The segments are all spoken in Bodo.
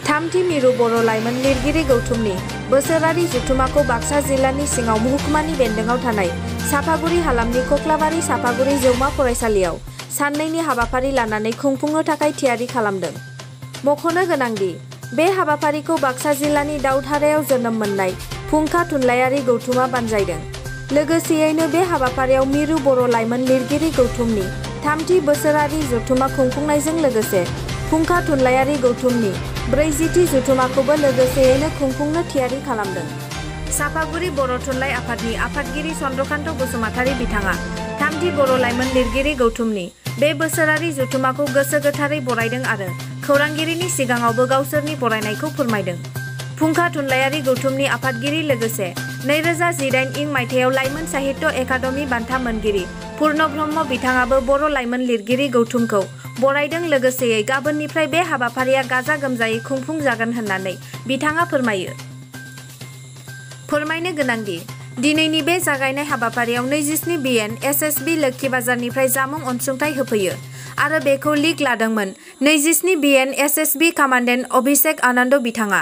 थामथि मिरु बर' लाइमोन लिरगिरि गौथुमनि बोसोरारि जथुमाखौ बाक्सा जिल्लानि सिङाव महकुमानि बेन्दोङाव थानाय सापागुरि हालामनि कक्लाबारि सापागुरि जौमा फरायसालियाव साननैनि हाबाफारि लानानै खुंफुंनो थाखाय थियारि खालामदों। मख'नो गोनांदि बे हाबाफारिखौ बाक्सा जिल्लानि दाउधारायाव जोनोम मोननाय फुंखा थुनलाइयारि गौथुमा बानजायदों। लोगोसेयैनो बे हाबाफारियाव मिरु बर' लाइमोन लिरगिरि गौथुमनि थामथि बोसोरारि जथुमा खुंफुंनायजों लोगोसे फुंखा थुनलाइयारि गौथुमनि 40थि जथुमाखौबो लोगोसेयैनो खुंफुंनो थियारि खालामदों। सापागुरि बर' थुनलाइ आफादनि आफादगिरि चन्द्रकान्त बसुमतारी बिथाङा थामथि बर' लाइमोन लिरगिरि गौथुमनि बे बोसोरारि जथुमाखौ गोसो गोथारै बरायदों आरो खौरांगिरिनि सिगाङावबो गावसोरनि बरायनायखौ फोरमायदों। फुंखा थुनलाइयारि गौथुमनि आफादगिरि लोगोसे 2018 मायथाइयाव लाइमोन साहित्य एकाडेमि बान्था मोनगिरि पुर्ण ब्रह्म बिथाङाबो बर' लाइमोन लिरगिरि गौथुमखौ बरायदों। लोगोसेयै गाबोननिफ्राय बे हाबाफारिया गाजा गोमजायै खुंफुंजागोन होननानै बिथाङा फोरमायो। फोरमायनो गोनांदि दिनैनि बे जागायनाय हाबाफारियाव 27 BN SSB लोक्षि बाजारनिफ्राय जामुं अनसुंथाइ होफैयो आरो बेखौ लिग लादोंमोन 27 BN SSB कामान्डेन्ट अभिषेक आनन्द बिथाङा।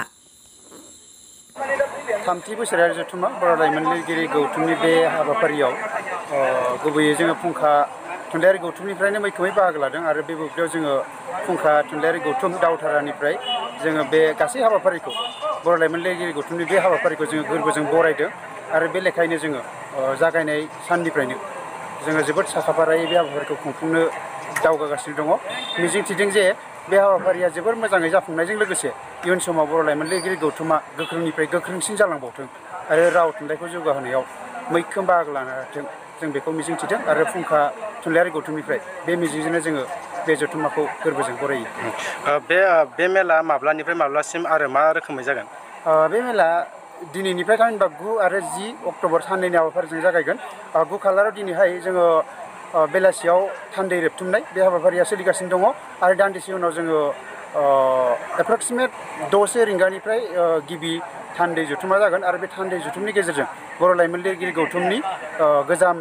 थामथि बोसोरारि जथुमा बर' लाइमोन लिरगिरि गौथुमनि बे हाबाफारियाव गुबैयै जोङो फुंखा थुनलाइयारि गौथुमनिफ्रायनो मैखोमै बाहागो लादों आरो बे बुब्लियाव जोङो फुंखा थुनलाइयारि गौथुम दावधारानिफ्राय जोङो बे गासै हाबाफारिखौ बर' लाइमोन लिरगिरि गौथुमनि बे हाबाफारिखौ जोङो गोरबोजों बरायदों आरो बे लेखायैनो जोङो जागायनाय साननिफ्रायनो जोङो जोबोद साखाफारायै बे हाबाफारिखौ खुंफुंनो दावगागासिनो दङ। मिजिंथिदों जे बे हाबाफारिया जोबोर मोजाङै जाफुंनायजों लोगोसे इयुन समाव बर' लाइमोन लिरगिरि गौथुमा गोख्रोंनिफ्राय गोख्रोंसिन जालांबावथों आरो राव थुनलाइखौ जौगाहोनायाव मैखोम बाहागो लानो हाथों जों बेखौ मिजिंथिदों आरो फुंखा थुनलाइयारि गौथुमनिफ्राय बे मिजिंजोंनो जोङो बे जथुमाखौ गोरबोजों बरायो। बे मेला माब्लानिफ्राय माब्लासिम आरो मा रोखोमै जागोन? बे मेला दिनैनिफ्राय थामहिनबा 9 आरो 10 अक्ट'बर साननैनि हाबाफारिजों जागायगोन। 9 खालाराव दिनैहाय जोङो बेलासियाव थान्दै रेबथुमनाय बे हाबाफारिया सोलिगासिनो दङ आरो दान्दिसे उनाव जोङो एप्रक्सिमेट 6 रिंगानिफ्राय गिबि थान्दै जथुमा जागोन आरो बे थान्दै जथुमनि गेजेरजों बर' लाइमोन लिरगिरि गौथुमनि गोजाम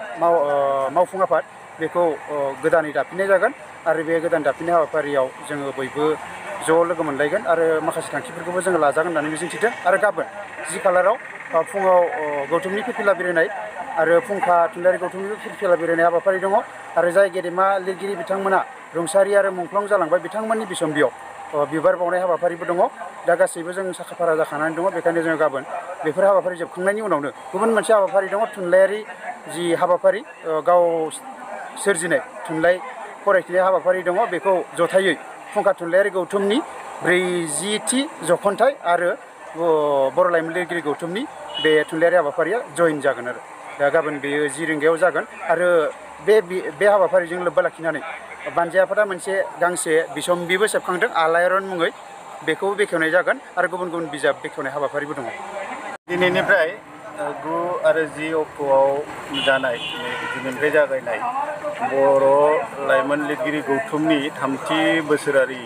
मावफुं आफाद बेखौ गोदानै दाफिननाय जागोन आरो बे गोदान दाफिननाय हाबाफारियाव जोङो बयबो ज' लोगो मोनलायगोन आरो माखासे थांखिफोरखौबो जोङो लाजागोन होननानै मिजिंथिदों आरो गाबोन 10 खालाराव फुङाव गौथुमनि फिरफिला बिरहोनाय आरो फुंखा थुनलाइयारि गौथुमनि फिरफिला बिरहोनाय हाबाफारि दङ आरो जाय गेदेमा लिरगिरि बिथांमोना रुंसारि आरो मुंख्लं जालांबाय बिथांमोननि बिसम्बियाव बिबार बावनाय हाबाफारिबो दङ। दा गासैबो जों साखाफारा जाखानानै दङ, बेखायनो जोङो गाबोन बेफोर हाबाफारि जोबखांनायनि उनावनो गुबुन मोनसे हाबाफारि दङ थुनलाइयारि जि हाबाफारि गाव सोरजिनाय थुनलाइ फरायथिनाय हाबाफारि दङ बेखौ जथायै फुंखा थुनलाइयारि गौथुमनि 40थि जख'न्थाइ आरो बर' लाइमोन लिरगिरि गौथुमनि बे थुनलाइयारि हाबाफारिया जयेन जागोन आरो दा गाबोन बेयो 10 रिंगायाव जागोन आरो बे हाबाफारिजों लोब्बा लाखिनानै बानजाय आफादा मोनसे गांसे बिसम्बिबो सेबखांदों आलायारन मुङै, बेखौबो बेखेवनाय जागोन आरो गुबुन गुबुन बिजाब बेखेवनाय हाबाफारिबो दङ। दिनैनिफ्राय 9 आरो 10 अक्ट'आव जानाय दिनैनिफ्राय जागायनाय बर' लाइमोन लिरगिरि गौथुमनि थामथि बोसोरारि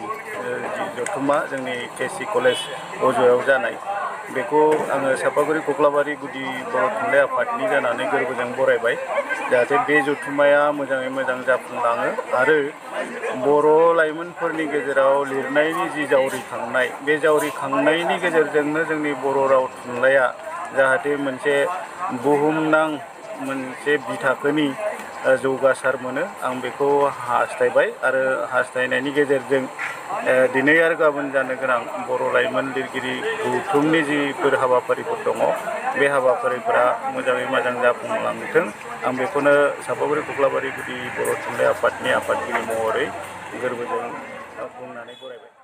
जथुमा जोंनि केसि कलेज अज'याव जानाय बेखौ आङो सापागुरि कक्लाबारि गुदि बर' थुनलाइ आफादनि जानानै गोरबोजों बरायबाय जाहाथे बे जथुमाया मोजाङै मोजां जाफुंलाङो आरो बर' लाइमोनफोरनि गेजेराव लिरनायनि जि जावरिखांनाय बे जावरिखांनायनि गेजेरजोंनो जोंनि बर' राव थुनलाइया जाहाथे मोनसे बुहुमनां मोनसे बिथाखोनि जौगासार मोनो आं बेखौ हास्थायबाय आरो हास्थायनायनि गेजेरजों दिनै आरो गाबोन जानो गोनां बर' लाइमोन लिरगिरि गौथुमनि जिफोर हाबाफारिफोर दङ बे हाबाफारिफोरा मोजाङै मोजां जाफुंलांथों आं बेखौनो सापागुरि कक्लाबारि गुदि बर' थुनलाइ आफादनि आफादगिरि महरै गोरबोजों बुंनानै बरायबाय।